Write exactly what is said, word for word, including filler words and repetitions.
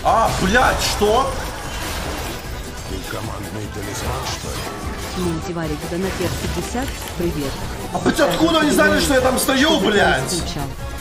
А, блядь, что? Командный талисман, что ли? Мультиварик Донатер пятьдесят, привет. А хоть откуда они знали, что я там стою, блядь? Скучал.